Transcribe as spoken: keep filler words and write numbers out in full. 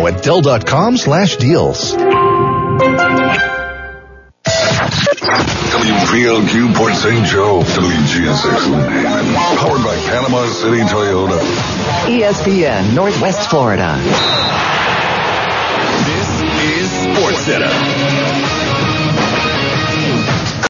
now at Dell.com slash deals. W V L Q Port Saint Joe, W G S X. Powered by Panama City Toyota. E S P N, Northwest Florida. This is Sports Center.